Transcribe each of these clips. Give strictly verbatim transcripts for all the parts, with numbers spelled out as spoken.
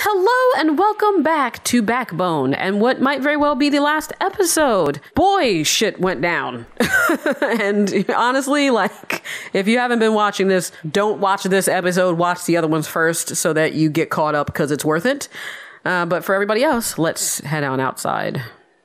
hello and welcome back to Backbone and what might very well be the last episode. Boy, shit went down. And honestly, like, if you haven't been watching this, don't watch this episode. Watch the other ones first so that you get caught up because it's worth it. Uh, but for everybody else, let's head on outside.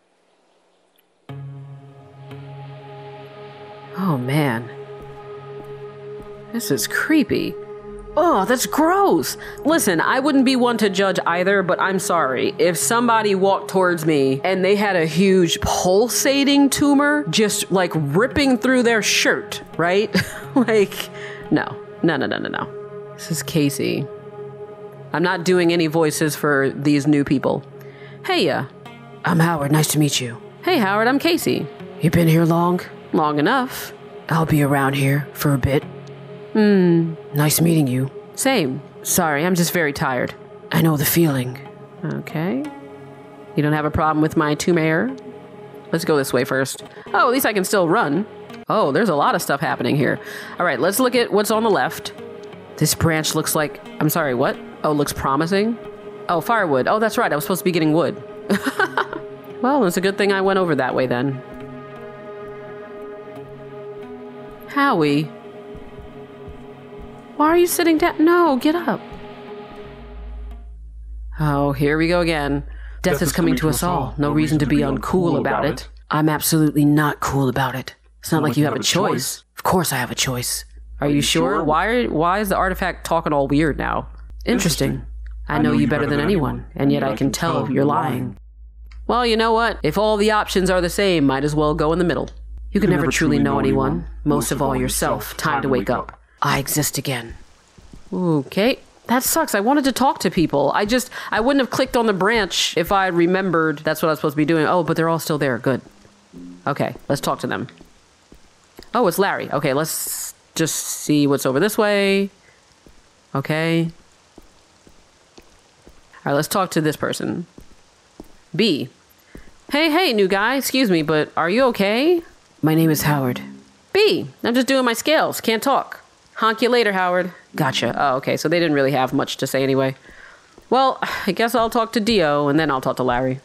Oh, man. This is creepy. Oh, that's gross. Listen, I wouldn't be one to judge either, but I'm sorry. If somebody walked towards me and they had a huge pulsating tumor just like ripping through their shirt, right? Like, no, no, no, no, no, no. This is Casey. I'm not doing any voices for these new people. Hey, uh, I'm Howard. Nice to meet you. Hey, Howard, I'm Casey. You been here long? Long enough. I'll be around here for a bit. Hmm. Nice meeting you. Same. Sorry, I'm just very tired. I know the feeling. Okay. You don't have a problem with my tumor? Let's go this way first. Oh, at least I can still run. Oh, there's a lot of stuff happening here. All right, let's look at what's on the left. This branch looks like... I'm sorry, what? Oh, looks promising? Oh, firewood. Oh, that's right. I was supposed to be getting wood. Well, it's a good thing I went over that way then. Howie. Why are you sitting down? No, get up. Oh, here we go again. Death, Death is coming, coming to us all. No, no reason, reason to be uncool about, about it. it. I'm absolutely not cool about it. It's not like, like you have, have a choice. choice. Of course I have a choice. Are, are you, you sure? sure? Why are, Why is the artifact talking all weird now? Interesting. Interesting. I, know I know you better, better than anyone, anyone, and yet I can tell you're lying. Well, you know what? If all the options are the same, might as well go in the middle. You, you can, can never, never truly know anyone. anyone. Most of all yourself. Time to wake up. I exist again. Okay. That sucks. I wanted to talk to people. I just, I wouldn't have clicked on the branch if I remembered that's what I was supposed to be doing. Oh, but they're all still there. Good. Okay, let's talk to them. Oh, it's Larry. Okay, let's just see what's over this way. Okay. All right, let's talk to this person. B. Hey, hey, new guy. Excuse me, but are you okay? My name is Howard. B. I'm just doing my scales. Can't talk. Honk you later, Howard. Gotcha. Oh, okay, so they didn't really have much to say anyway. Well, I guess I'll talk to Dio, and then I'll talk to Larry.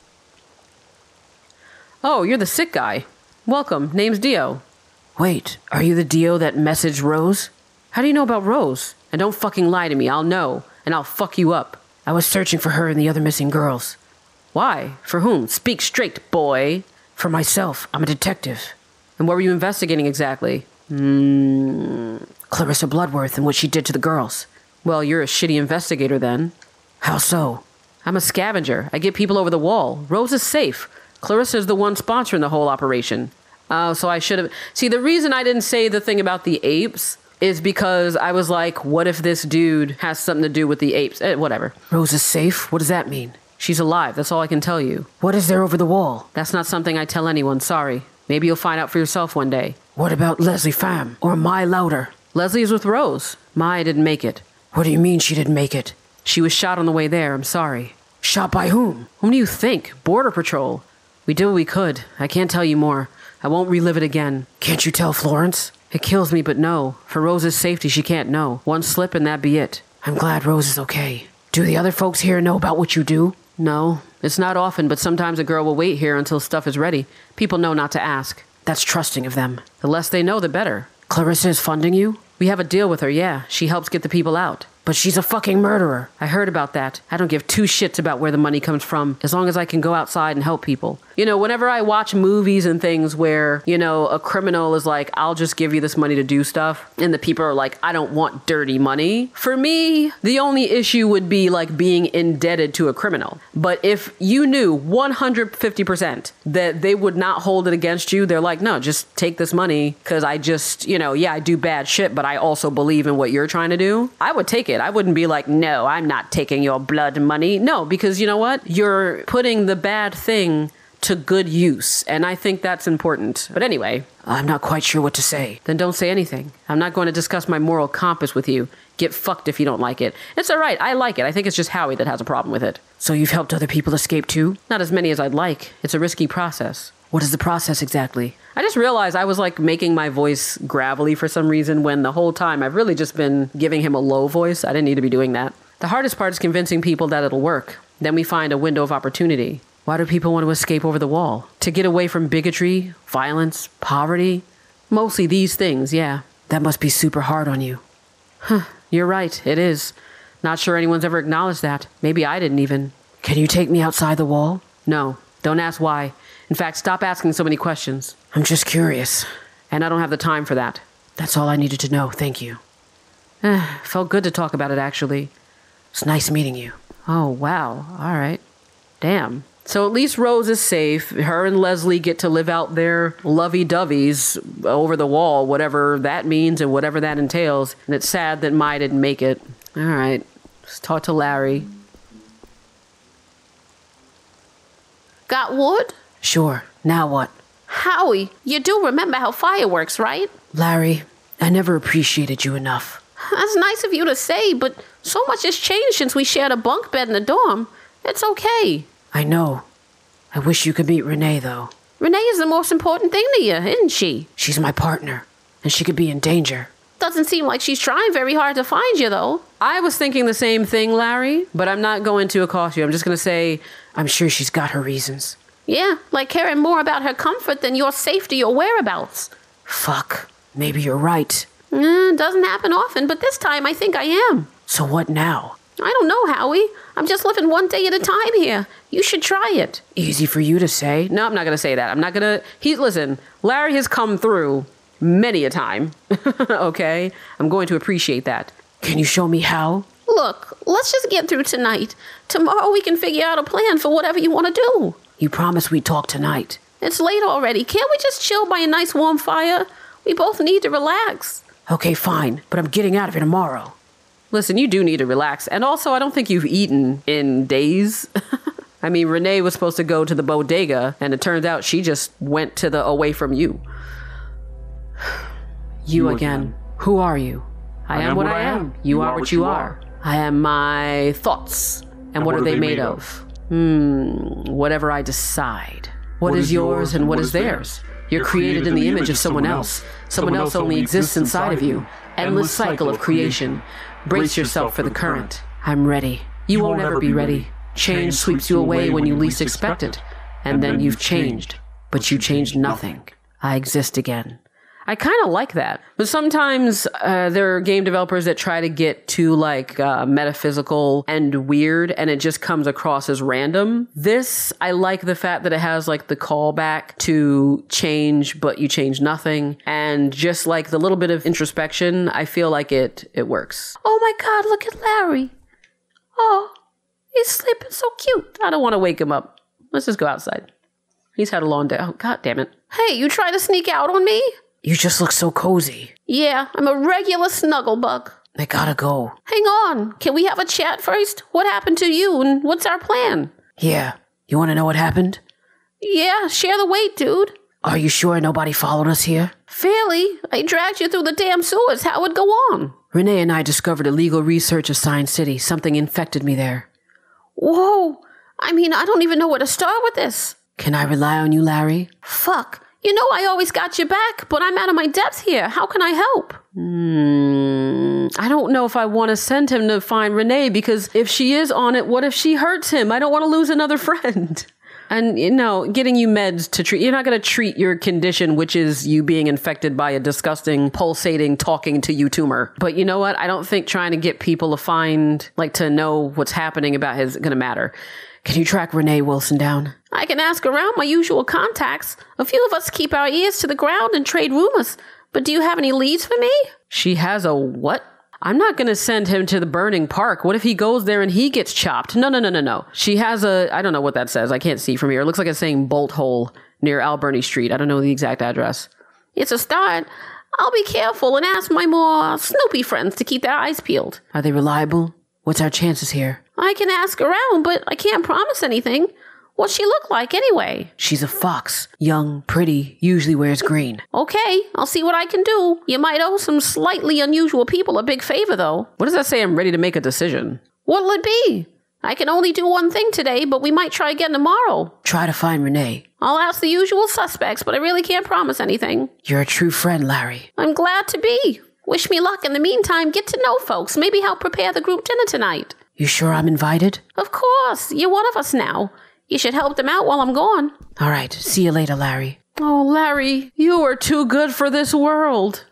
Oh, you're the sick guy. Welcome. Name's Dio. Wait, are you the Dio that messaged Rose? How do you know about Rose? And don't fucking lie to me. I'll know, and I'll fuck you up. I was searching for her and the other missing girls. Why? For whom? Speak straight, boy. For myself. I'm a detective. And what were you investigating exactly? Hmm... Clarissa Bloodworth and what she did to the girls. Well, you're a shitty investigator then. How so? I'm a scavenger. I get people over the wall. Rose is safe. Clarissa's the one sponsoring the whole operation. Oh, uh, so I should have... See, the reason I didn't say the thing about the apes is because I was like, what if this dude has something to do with the apes? Eh, whatever. Rose is safe? What does that mean? She's alive. That's all I can tell you. What is there over the wall? That's not something I tell anyone. Sorry. Maybe you'll find out for yourself one day. What about Leslie Pham or Mai Lotor? Leslie is with Rose. Mai didn't make it. What do you mean she didn't make it? She was shot on the way there. I'm sorry. Shot by whom? Whom do you think? Border Patrol. We did what we could. I can't tell you more. I won't relive it again. Can't you tell Florence? It kills me, but no. For Rose's safety, she can't know. One slip and that be it. I'm glad Rose is okay. Do the other folks here know about what you do? No. It's not often, but sometimes a girl will wait here until stuff is ready. People know not to ask. That's trusting of them. The less they know, the better. Clarissa is funding you? We have a deal with her, yeah. She helps get the people out. But she's a fucking murderer. I heard about that. I don't give two shits about where the money comes from, as long as I can go outside and help people. You know, whenever I watch movies and things where, you know, a criminal is like, I'll just give you this money to do stuff, and the people are like, I don't want dirty money. For me, the only issue would be like being indebted to a criminal. But if you knew one hundred fifty percent that they would not hold it against you, they're like, no, just take this money, because I just, you know, yeah, I do bad shit, but I also believe in what you're trying to do. I would take it. I wouldn't be like, no, I'm not taking your blood money. No, because you know what? You're putting the bad thing to good use, and I think that's important. But anyway, I'm not quite sure what to say. Then don't say anything. I'm not going to discuss my moral compass with you. Get fucked if you don't like it. It's all right. I like it. I think it's just Howie that has a problem with it. So you've helped other people escape too? Not as many as I'd like. It's a risky process. What is the process exactly? I just realized I was like making my voice gravelly for some reason when the whole time I've really just been giving him a low voice. I didn't need to be doing that. The hardest part is convincing people that it'll work. Then we find a window of opportunity. Why do people want to escape over the wall? To get away from bigotry, violence, poverty? Mostly these things, yeah. That must be super hard on you. Huh, you're right, it is. Not sure anyone's ever acknowledged that. Maybe I didn't even. Can you take me outside the wall? No, don't ask why. In fact, stop asking so many questions. I'm just curious. And I don't have the time for that. That's all I needed to know, thank you. Felt good to talk about it, actually. It's nice meeting you. Oh, wow. All right. Damn. So at least Rose is safe. Her and Leslie get to live out their lovey-doveys over the wall, whatever that means and whatever that entails. And it's sad that Mai didn't make it. All right. Let's talk to Larry. Got wood? Sure. Now what? Howie, you do remember how fire works, right? Larry, I never appreciated you enough. That's nice of you to say, but so much has changed since we shared a bunk bed in the dorm. It's okay. I know. I wish you could meet Renee, though. Renee is the most important thing to you, isn't she? She's my partner, and she could be in danger. Doesn't seem like she's trying very hard to find you, though. I was thinking the same thing, Larry, but I'm not going to accost you. I'm just going to say, I'm sure she's got her reasons. Yeah, like caring more about her comfort than your safety or whereabouts. Fuck. Maybe you're right. Mm, doesn't happen often, but this time I think I am. So what now? I don't know, Howie. I'm just living one day at a time here. You should try it. Easy for you to say. No, I'm not going to say that. I'm not going to... He, listen, Larry has come through many a time. Okay? I'm going to appreciate that. Can you show me how? Look, let's just get through tonight. Tomorrow we can figure out a plan for whatever you want to do. You promised we'd talk tonight. It's late already. Can't we just chill by a nice warm fire? We both need to relax. Okay, fine. But I'm getting out of here tomorrow. Listen, you do need to relax. And also, I don't think you've eaten in days. I mean, Renee was supposed to go to the bodega, and it turns out she just went to the away from you. You, you again. again. Who are you? I, I am, am what I am. am. You, you are, are what you are. are. I am my thoughts. And, and what, what are they, they made, made of? of? Hmm, whatever I decide. What, what is yours and what, what is theirs? You're created in the image of someone else. Someone else only exists inside of you. Endless cycle of creation. Brace yourself for the current. I'm ready. You won't ever be ready. Change sweeps you away when you least expect it. And then you've changed. But you changed nothing. I exist again. I kind of like that. But sometimes uh, there are game developers that try to get too like uh, metaphysical and weird, and it just comes across as random. This, I like the fact that it has like the callback to change, but you change nothing. And just like the little bit of introspection, I feel like it, it works. Oh my God, look at Larry. Oh, he's sleeping so cute. I don't want to wake him up. Let's just go outside. He's had a long day. Oh, God damn it. Hey, you trying to sneak out on me? You just look so cozy. Yeah, I'm a regular snuggle bug. I gotta go. Hang on. Can we have a chat first? What happened to you and what's our plan? Yeah. You want to know what happened? Yeah, share the weight, dude. Are you sure nobody followed us here? Fairly. I dragged you through the damn sewers. How would go on? Renee and I discovered illegal research of Science City. Something infected me there. Whoa. I mean, I don't even know where to start with this. Can I rely on you, Larry? Fuck. You know I always got your back, but I'm out of my depth here. How can I help? Hmm. I don't know if I want to send him to find Renee, because if she is on it, what if she hurts him? I don't want to lose another friend. And, you know, getting you meds to treat, you're not going to treat your condition, which is you being infected by a disgusting, pulsating, talking to you tumor. But you know what? I don't think trying to get people to find, like, to know what's happening about his going to matter. Can you track Renee Wilson down? I can ask around my usual contacts. A few of us keep our ears to the ground and trade rumors. But do you have any leads for me? She has a what? I'm not going to send him to the burning park. What if he goes there and he gets chopped? No, no, no, no, no. She has a, I don't know what that says. I can't see from here. It looks like it's saying bolt hole near Alberni Street. I don't know the exact address. It's a start. I'll be careful and ask my more snoopy friends to keep their eyes peeled. Are they reliable? What's our chances here? I can ask around, but I can't promise anything. What's she look like anyway? She's a fox. Young, pretty, usually wears green. Okay, I'll see what I can do. You might owe some slightly unusual people a big favor, though. What does that say? I'm ready to make a decision. What'll it be? I can only do one thing today, but we might try again tomorrow. Try to find Renee. I'll ask the usual suspects, but I really can't promise anything. You're a true friend, Larry. I'm glad to be. Wish me luck in the meantime. Get to know folks. Maybe help prepare the group dinner tonight. You sure I'm invited? Of course. You're one of us now. You should help them out while I'm gone. All right. See you later, Larry. Oh, Larry, you are too good for this world.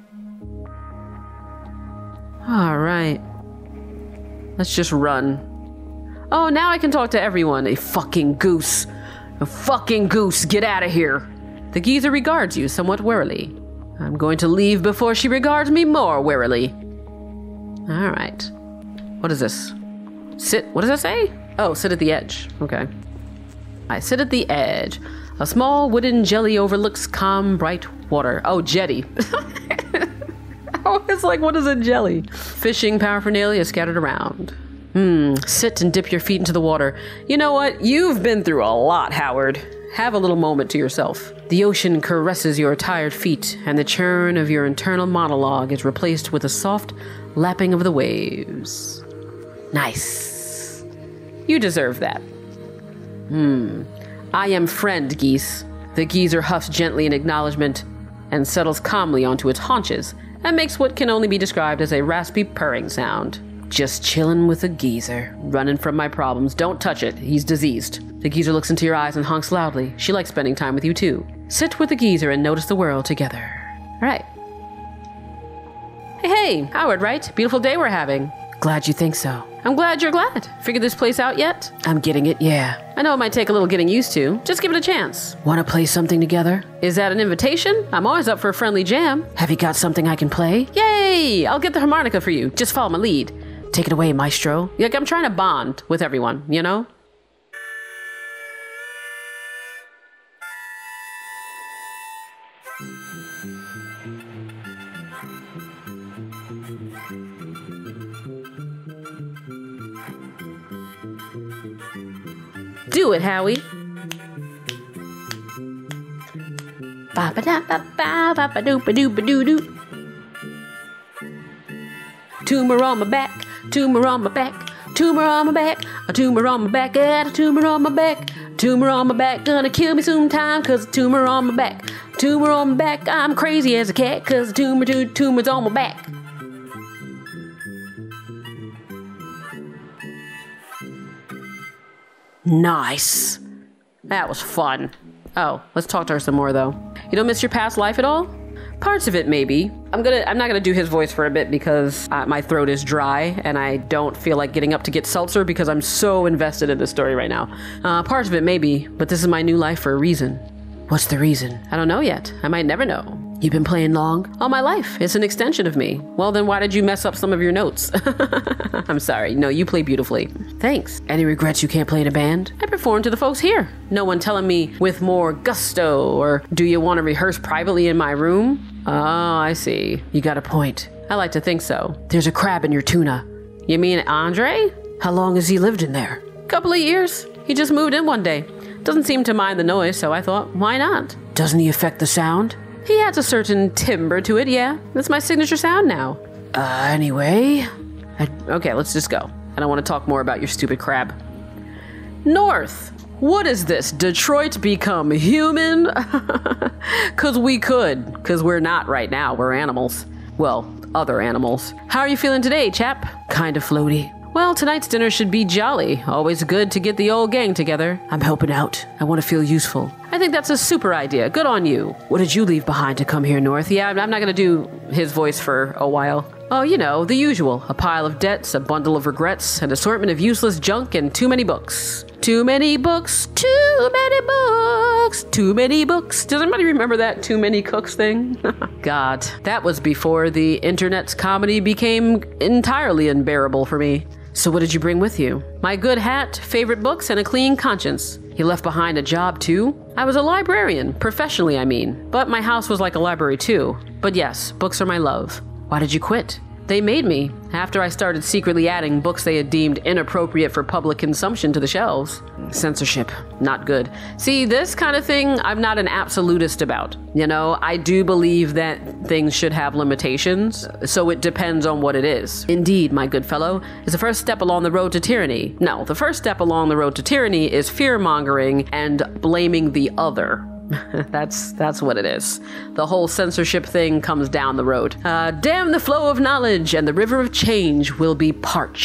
All right. Let's just run. Oh, now I can talk to everyone. A fucking goose. A fucking goose. Get out of here. The geezer regards you somewhat warily. I'm going to leave before she regards me more warily. All right. What is this? Sit. What does that say? Oh, sit at the edge. Okay. I sit at the edge. A small wooden jelly overlooks calm, bright water. Oh, jetty. Oh, it's like, what is a jelly? Fishing paraphernalia scattered around. Hmm. Sit and dip your feet into the water. You know what? You've been through a lot, Howard. Have a little moment to yourself. The ocean caresses your tired feet, and the churn of your internal monologue is replaced with a soft lapping of the waves. Nice. You deserve that. Hmm. I am friend, geese. The geezer huffs gently in acknowledgement and settles calmly onto its haunches and makes what can only be described as a raspy purring sound. Just chillin' with a geezer, running from my problems. Don't touch it. He's diseased. The geezer looks into your eyes and honks loudly. She likes spending time with you, too. Sit with the geezer and notice the world together. All right. Hey, hey, Howard, right? Beautiful day we're having. Glad you think so. I'm glad you're glad. Figured this place out yet? I'm getting it, yeah. I know it might take a little getting used to. Just give it a chance. Want to play something together? Is that an invitation? I'm always up for a friendly jam. Have you got something I can play? Yay! I'll get the harmonica for you. Just follow my lead. Take it away, maestro. Like, I'm trying to bond with everyone, you know? Do it, Howie. Ba ba da ba ba ba ba doo ba doo ba doo doo. Tumor on my back, tumor on my back, tumor on my back, a tumor on my back, got a tumor on my back, tumor on my back, gonna kill me sometime, cause a tumor on my back, tumor on my back, I'm crazy as a cat, cause a tumor, two tumors on my back. Nice. That was fun. Oh, let's talk to her some more, though. You don't miss your past life at all? Parts of it, maybe. I'm gonna. I'm not gonna do his voice for a bit because uh, my throat is dry and I don't feel like getting up to get seltzer because I'm so invested in this story right now. Uh, parts of it, maybe, but this is my new life for a reason. What's the reason? I don't know yet. I might never know. You've been playing long? All my life. It's an extension of me. Well, then why did you mess up some of your notes? I'm sorry. No, you play beautifully. Thanks. Any regrets you can't play in a band? I perform to the folks here. No one telling me with more gusto or do you want to rehearse privately in my room? Oh, I see. You got a point. I like to think so. There's a crab in your tuna. You mean Andre? How long has he lived in there? Couple of years. He just moved in one day. Doesn't seem to mind the noise, so I thought, why not? Doesn't he affect the sound? He has a certain timbre to it, yeah. That's my signature sound now. Uh, anyway... I, okay, let's just go. I don't want to talk more about your stupid crab. North! What is this? Detroit become human? Cause we could. Cause we're not right now. We're animals. Well, other animals. How are you feeling today, chap? Kind of floaty. Well, tonight's dinner should be jolly. Always good to get the old gang together. I'm helping out. I want to feel useful. I think that's a super idea. Good on you. What did you leave behind to come here, North? Yeah, I'm not going to do his voice for a while. Oh, you know, the usual. A pile of debts, a bundle of regrets, an assortment of useless junk, and too many books. Too many books, too many books, too many books. Does anybody remember that too many cooks thing? God, that was before the internet's comedy became entirely unbearable for me. So what did you bring with you? My good hat, favorite books, and a clean conscience. He left behind a job, too. I was a librarian, professionally, I mean. But my house was like a library, too. But yes, books are my love. Why did you quit? They made me, after I started secretly adding books they had deemed inappropriate for public consumption to the shelves. Censorship. Not good. See, this kind of thing I'm not an absolutist about. You know, I do believe that things should have limitations, so it depends on what it is. Indeed, my good fellow, is the first step along the road to tyranny. No, the first step along the road to tyranny is fear-mongering and blaming the other. that's that's what it is. The whole censorship thing comes down the road. Uh, damn the flow of knowledge, and the river of change will be parched.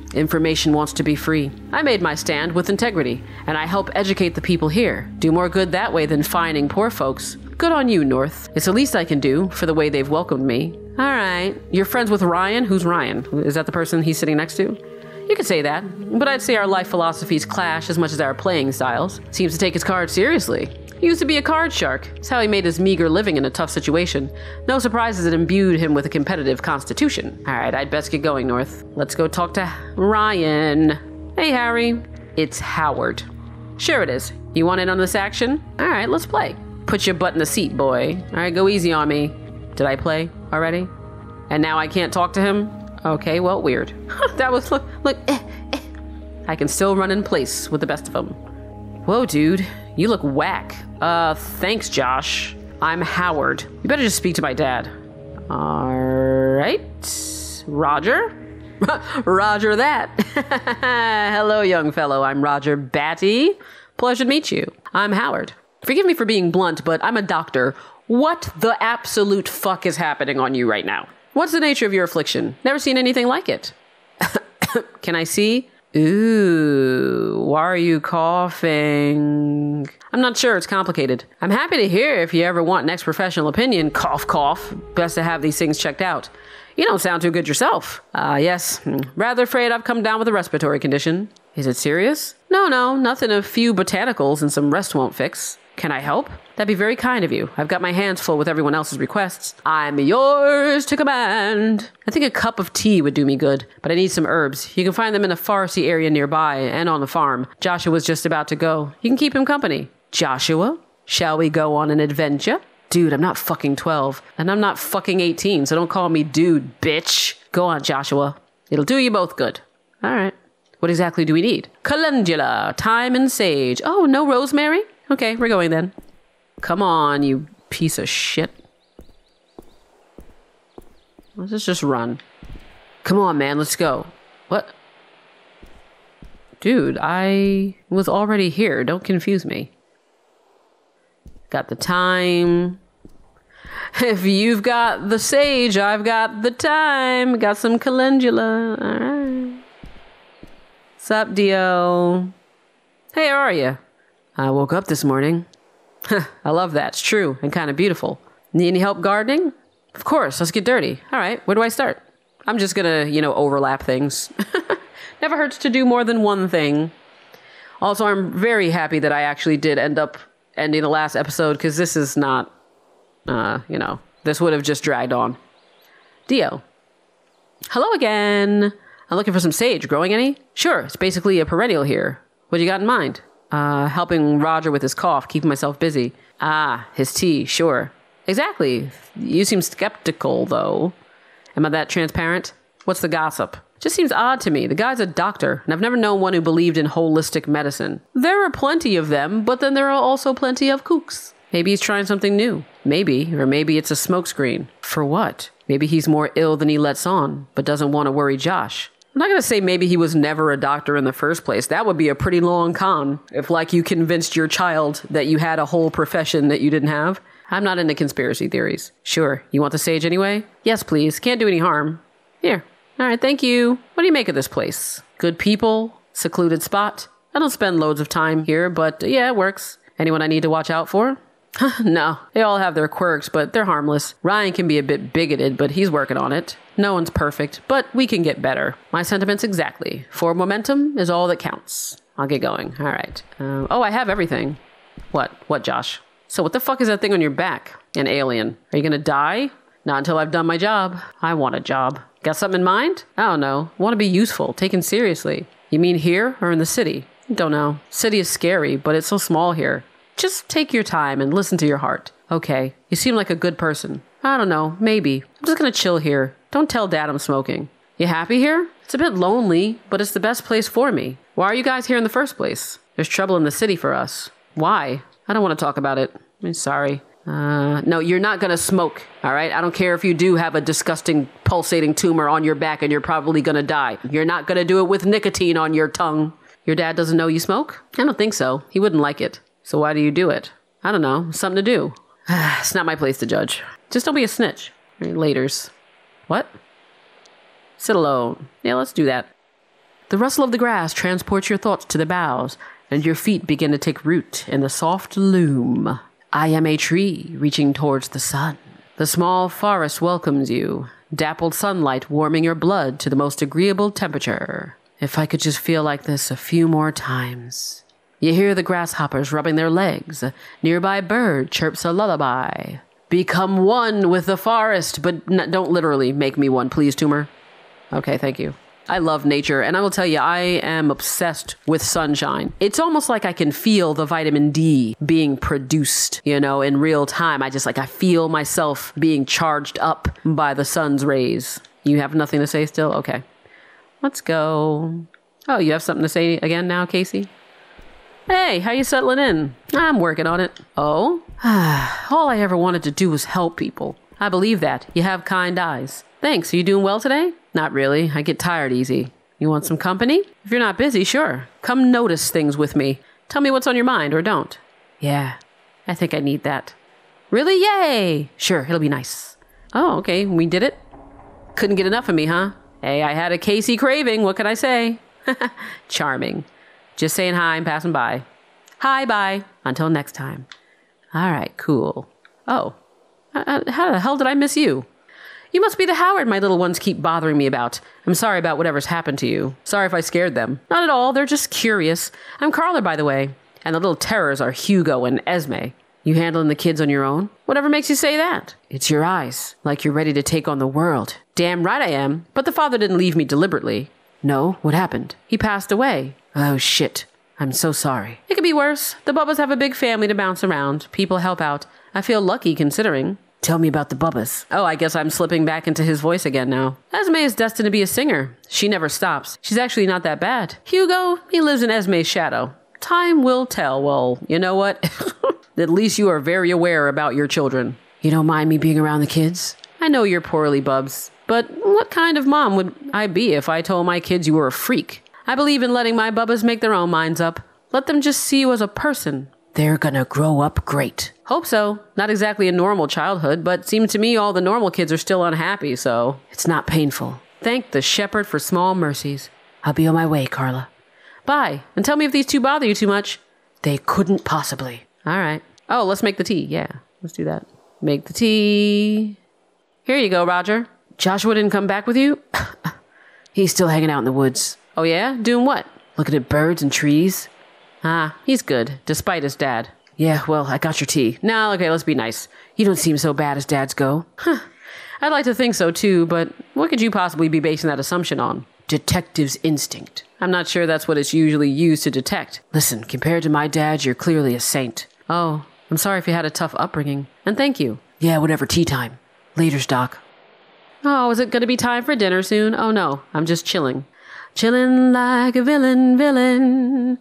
Information wants to be free. I made my stand with integrity, and I help educate the people here. Do more good that way than fining poor folks. Good on you, North. It's the least I can do for the way they've welcomed me. All right. You're friends with Ryan? Who's Ryan? Is that the person he's sitting next to? You could say that, but I'd say our life philosophies clash as much as our playing styles. Seems to take his cards seriously. He used to be a card shark. It's how he made his meager living in a tough situation. No surprises it imbued him with a competitive constitution. All right, I'd best get going, North. Let's go talk to Ryan. Hey, Harry. It's Howard. Sure it is. You want in on this action? All right, let's play. Put your butt in the seat, boy. All right, go easy on me. Did I play already? And now I can't talk to him? Okay, well, weird. That was, look, look, eh, eh. I can still run in place with the best of them. Whoa, dude, you look whack. Uh, thanks, Josh. I'm Howard. You better just speak to my dad. All right, Roger? Roger that. Hello, young fellow. I'm Roger Batty. Pleasure to meet you. I'm Howard. Forgive me for being blunt, but I'm a doctor. What the absolute fuck is happening on you right now? What's the nature of your affliction? Never seen anything like it. Can I see? Ooh, why are you coughing? I'm not sure. It's complicated. I'm happy to hear if you ever want next professional opinion. Cough, cough. Best to have these things checked out. You don't sound too good yourself. Ah, uh, yes. Rather afraid I've come down with a respiratory condition. Is it serious? No, no. Nothing a few botanicals and some rest won't fix. Can I help? That'd be very kind of you. I've got my hands full with everyone else's requests. I'm yours to command. I think a cup of tea would do me good, but I need some herbs. You can find them in a foresty area nearby and on the farm. Joshua's just about to go. You can keep him company. Joshua? Shall we go on an adventure? Dude, I'm not fucking twelve, and I'm not fucking eighteen, so don't call me dude, bitch. Go on, Joshua. It'll do you both good. All right. What exactly do we need? Calendula, thyme and sage. Oh, no rosemary? Okay, we're going then. Come on, you piece of shit. Let's just run. Come on, man, let's go. What? Dude, I was already here. Don't confuse me. Got the time. If you've got the sage, I've got the time. Got some calendula. All right. Sup, Dio? Hey, how are you? I woke up this morning. I love that. It's true and kind of beautiful. Need any help gardening? Of course. Let's get dirty. All right. Where do I start? I'm just going to, you know, overlap things. Never hurts to do more than one thing. Also, I'm very happy that I actually did end up ending the last episode because this is not, uh, you know, this would have just dragged on. Dio. Hello again. I'm looking for some sage. Growing any? Sure. It's basically a perennial here. What do you got in mind? Uh, helping Roger with his cough, keeping myself busy. Ah, his tea, sure. Exactly. You seem skeptical, though. Am I that transparent? What's the gossip? Just seems odd to me. The guy's a doctor, and I've never known one who believed in holistic medicine. There are plenty of them, but then there are also plenty of kooks. Maybe he's trying something new. Maybe, or maybe it's a smokescreen. For what? Maybe he's more ill than he lets on, but doesn't want to worry Josh. I'm not going to say maybe he was never a doctor in the first place. That would be a pretty long con. If, like, you convinced your child that you had a whole profession that you didn't have. I'm not into conspiracy theories. Sure. You want the sage anyway? Yes, please. Can't do any harm. Here. All right, thank you. What do you make of this place? Good people? Secluded spot? I don't spend loads of time here, but uh, yeah, it works. Anyone I need to watch out for? No, they all have their quirks, but they're harmless. Ryan can be a bit bigoted, but he's working on it. No one's perfect, but we can get better. My sentiments exactly. For momentum is all that counts. I'll get going. All right. Uh, oh, I have everything. What? What, Josh? So what the fuck is that thing on your back? An alien. Are you gonna die? Not until I've done my job. I want a job. Got something in mind? I don't know. Want to be useful, taken seriously. You mean here or in the city? Don't know. City is scary, but it's so small here. Just take your time and listen to your heart. Okay, you seem like a good person. I don't know, maybe. I'm just gonna chill here. Don't tell Dad I'm smoking. You happy here? It's a bit lonely, but it's the best place for me. Why are you guys here in the first place? There's trouble in the city for us. Why? I don't want to talk about it. I'm sorry. Uh, no, you're not gonna smoke, all right? I don't care if you do have a disgusting pulsating tumor on your back and you're probably gonna die. You're not gonna do it with nicotine on your tongue. Your dad doesn't know you smoke? I don't think so. He wouldn't like it. So why do you do it? I don't know. Something to do. It's not my place to judge. Just don't be a snitch. Laters. What? Sit alone. Yeah, let's do that. The rustle of the grass transports your thoughts to the boughs, and your feet begin to take root in the soft loom. I am a tree reaching towards the sun. The small forest welcomes you, dappled sunlight warming your blood to the most agreeable temperature. If I could just feel like this a few more times. You hear the grasshoppers rubbing their legs. A nearby bird chirps a lullaby. Become one with the forest, but n- don't literally make me one, please, Toomer. Okay, thank you. I love nature, and I will tell you, I am obsessed with sunshine. It's almost like I can feel the vitamin D being produced, you know, in real time. I just like, I feel myself being charged up by the sun's rays. You have nothing to say still? Okay. Let's go. Oh, you have something to say again now, Casey? Hey, how you settling in? I'm working on it. Oh? All I ever wanted to do was help people. I believe that. You have kind eyes. Thanks. Are you doing well today? Not really. I get tired easy. You want some company? If you're not busy, sure. Come notice things with me. Tell me what's on your mind, or don't. Yeah, I think I need that. Really? Yay! Sure, it'll be nice. Oh, okay. We did it. Couldn't get enough of me, huh? Hey, I had a Casey craving. What can I say? Charming. Just saying hi and passing by. Hi, bye. Until next time. All right, cool. Oh, uh, how the hell did I miss you? You must be the Howard my little ones keep bothering me about. I'm sorry about whatever's happened to you. Sorry if I scared them. Not at all. They're just curious. I'm Carla, by the way. And the little terrors are Hugo and Esme. You handling the kids on your own? Whatever makes you say that? It's your eyes. Like you're ready to take on the world. Damn right I am. But the father didn't leave me deliberately. No, what happened? He passed away. Oh, shit. I'm so sorry. It could be worse. The Bubbas have a big family to bounce around. People help out. I feel lucky considering. Tell me about the Bubbas. Oh, I guess I'm slipping back into his voice again now. Esme is destined to be a singer. She never stops. She's actually not that bad. Hugo, he lives in Esme's shadow. Time will tell. Well, you know what? At least you are very aware about your children. You don't mind me being around the kids? I know you're poorly, Bubs. But what kind of mom would I be if I told my kids you were a freak? I believe in letting my Bubbas make their own minds up. Let them just see you as a person. They're gonna grow up great. Hope so. Not exactly a normal childhood, but seems to me all the normal kids are still unhappy, so it's not painful. Thank the shepherd for small mercies. I'll be on my way, Carla. Bye, and tell me if these two bother you too much. They couldn't possibly. All right. Oh, let's make the tea. Yeah, let's do that. Make the tea. Here you go, Roger. Joshua didn't come back with you? He's still hanging out in the woods. Oh yeah? Doing what? Looking at birds and trees. Ah, he's good, despite his dad. Yeah, well, I got your tea. Now, okay, let's be nice. You don't seem so bad as dads go. Huh. I'd like to think so too, but what could you possibly be basing that assumption on? Detective's instinct. I'm not sure that's what it's usually used to detect. Listen, compared to my dad, you're clearly a saint. Oh, I'm sorry if you had a tough upbringing. And thank you. Yeah, whatever, tea time. Laters, Doc. Oh, is it going to be time for dinner soon? Oh no, I'm just chilling. Chilling like a villain, villain.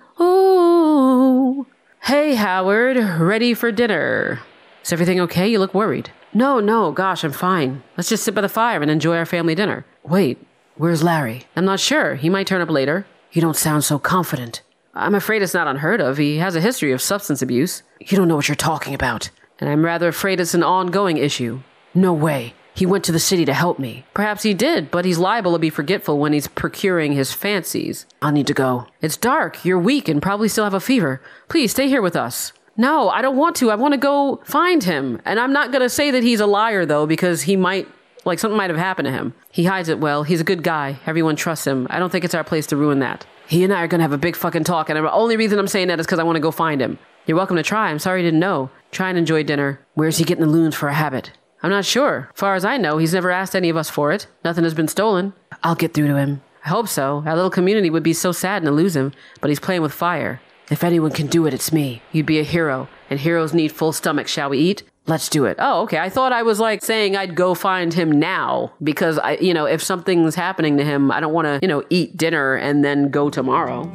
Ooh. Hey, Howard, ready for dinner. Is everything okay? You look worried. No, no, gosh, I'm fine. Let's just sit by the fire and enjoy our family dinner. Wait, where's Larry? I'm not sure. He might turn up later. You don't sound so confident. I'm afraid it's not unheard of. He has a history of substance abuse. You don't know what you're talking about. And I'm rather afraid it's an ongoing issue. No way. He went to the city to help me. Perhaps he did, but he's liable to be forgetful when he's procuring his fancies. I'll need to go. It's dark. You're weak and probably still have a fever. Please stay here with us. No, I don't want to. I want to go find him. And I'm not going to say that he's a liar, though, because he might, like, something might have happened to him. He hides it well. He's a good guy. Everyone trusts him. I don't think it's our place to ruin that. He and I are going to have a big fucking talk, and the only reason I'm saying that is because I want to go find him. You're welcome to try. I'm sorry you didn't know. Try and enjoy dinner. Where's he getting the loons for a habit? I'm not sure. Far as I know, he's never asked any of us for it. Nothing has been stolen. I'll get through to him. I hope so. Our little community would be so sad to lose him, but he's playing with fire. If anyone can do it, it's me. You'd be a hero, and heroes need full stomachs. Shall we eat? Let's do it. Oh, okay. I thought I was like saying I'd go find him now because I, you know, if something's happening to him, I don't want to, you know, eat dinner and then go tomorrow.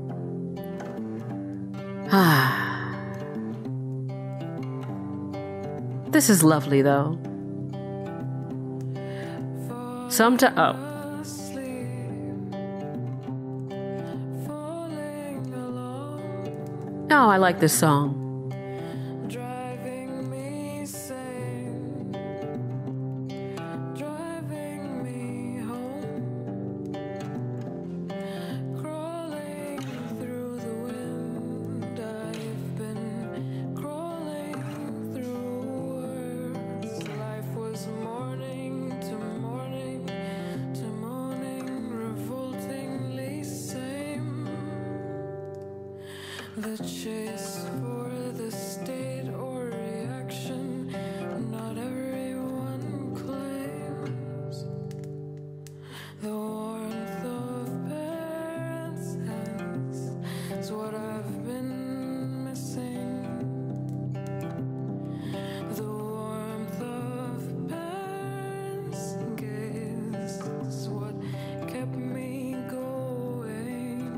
Ah. This is lovely, though. Sometimes, oh. Oh, I like this song. The chase for the state or reaction, not everyone claims. The warmth of parents' hands is what I've been missing. The warmth of parents' gaze is what kept me going.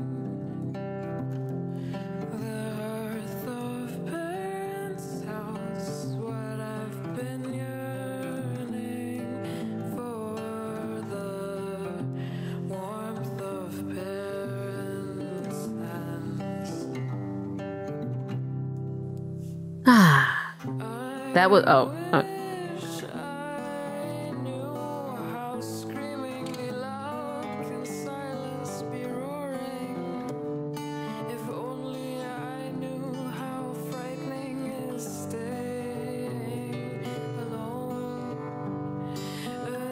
The hearth of parents' house is what I've been yearning for. The warmth of parents' hands. Ah. That was, oh. oh. Wish I knew how screamingly loud can silence be roaring. If only I knew how frightening is staying alone. A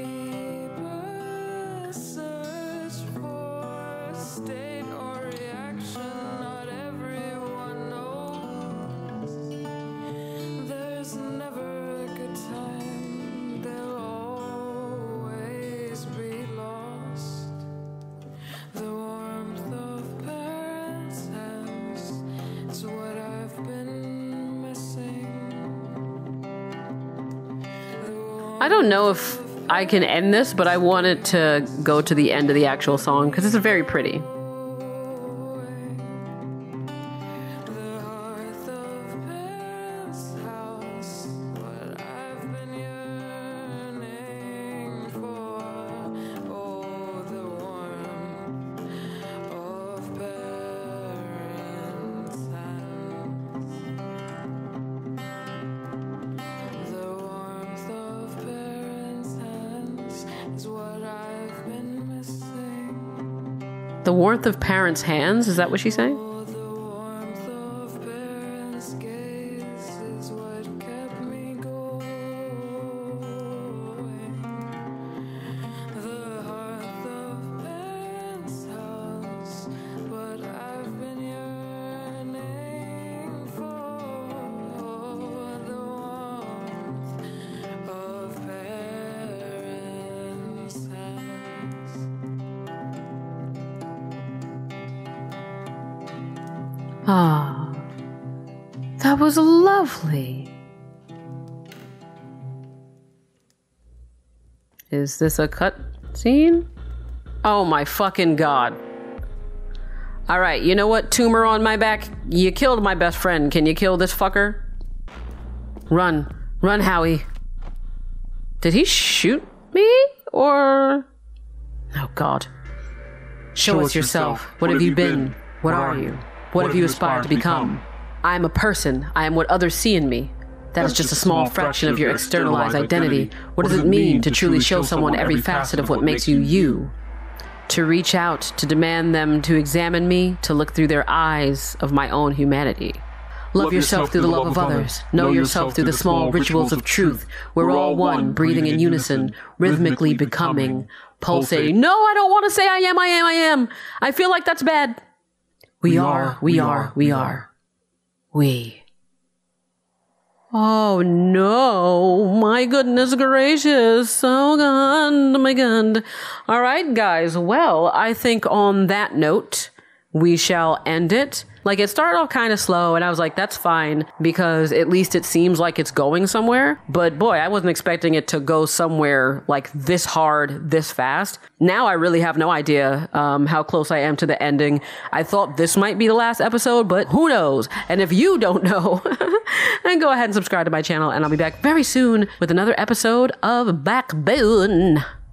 deeper search for state or reaction, not everyone knows. There's never a good time, they'll always be lost. The warmth of parents' hands is what I've been missing. I don't know if I can end this, but I wanted to go to the end of the actual song because it's very pretty. The hearth of parents' house, what I've been yearning for. Oh, the warmth of parents' hands. The warmth of parents' hands is what I've been missing. The warmth of parents' hands? Is that what she's saying? Oh, the warmth of parents' gaze is what kept me going. The hearth of parents' house, what I've been yearning for. The warmth of parents' hands. Ah, that was lovely. Is this a cut scene? Oh my fucking god. All right, you know what? Tumor on my back. You killed my best friend. Can you kill this fucker? Run. Run, Howie. Did he shoot me? Or... Oh god. Show, Show us us yourself. yourself. What, have you been? What, are you? What, have you aspired to become? I am a person. I am what others see in me. That is just a small fraction of your externalized identity. What does it mean to truly show someone every facet of what makes you you? To reach out, to demand them to examine me, to look through their eyes of my own humanity. Love yourself through the love of others. Know yourself through the small rituals of truth. We're all one, breathing in unison, rhythmically becoming, pulsating. No, I don't want to say I am, I am, I am. I feel like that's bad. We are, we are, we are. We. Oh no, my goodness gracious. Oh god, oh my god. All right, guys. Well, I think on that note, we shall end it. Like, it started off kind of slow, and I was like, that's fine, because at least it seems like it's going somewhere. But boy, I wasn't expecting it to go somewhere like this hard, this fast. Now I really have no idea um, how close I am to the ending. I thought this might be the last episode, but who knows? And if you don't know, then go ahead and subscribe to my channel, and I'll be back very soon with another episode of Backbone.